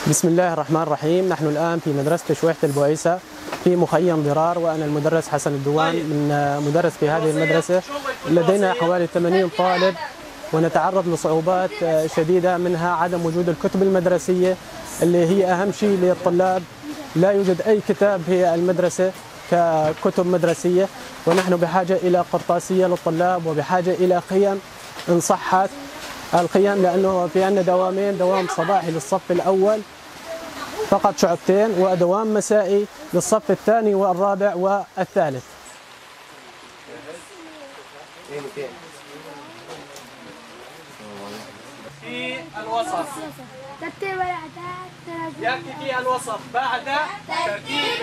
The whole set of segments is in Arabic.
بسم الله الرحمن الرحيم. نحن الآن في مدرسة شويحة البويسة في مخيم ضرار، وأنا المدرس حسن الدوان من مدرس في هذه المدرسة. لدينا حوالي 80 طالب ونتعرض لصعوبات شديدة، منها عدم وجود الكتب المدرسية اللي هي أهم شيء للطلاب. لا يوجد أي كتاب في المدرسة ككتب مدرسية، ونحن بحاجة إلى قرطاسية للطلاب وبحاجة إلى خيم إن صحت الخيام، لأنه في عندنا دوامين، دوام صباحي للصف الأول فقط شعبتين، ودوام مسائي للصف الثاني والرابع والثالث. في الوسط ترتيب الأعداد يأتي في الوسط بعد ترتيب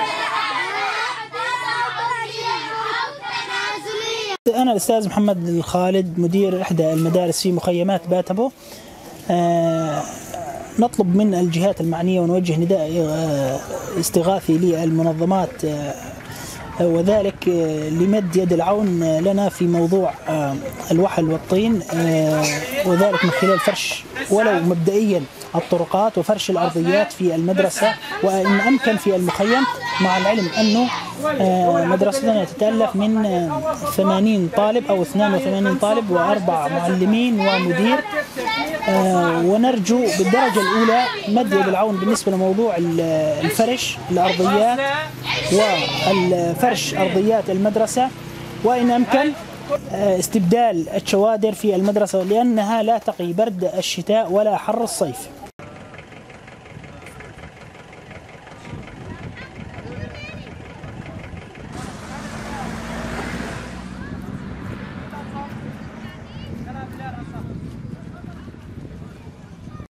أنا الأستاذ محمد الخالد، مدير إحدى المدارس في مخيمات باتبو. نطلب من الجهات المعنية ونوجه نداء استغاثي للمنظمات، وذلك لمد يد العون لنا في موضوع الوحل والطين، وذلك من خلال فرش ولو مبدئيا الطرقات وفرش الأرضيات في المدرسة، وإن أمكن في المخيم، مع العلم أنه مدرستنا تتألف من 80 طالب أو 82 طالب وأربع معلمين ومدير. ونرجو بالدرجة الأولى مد يد العون بالنسبة لموضوع الفرش الأرضيات وفرش أرضيات المدرسة، وإن أمكن استبدال الشوادر في المدرسة، لأنها لا تقي برد الشتاء ولا حر الصيف.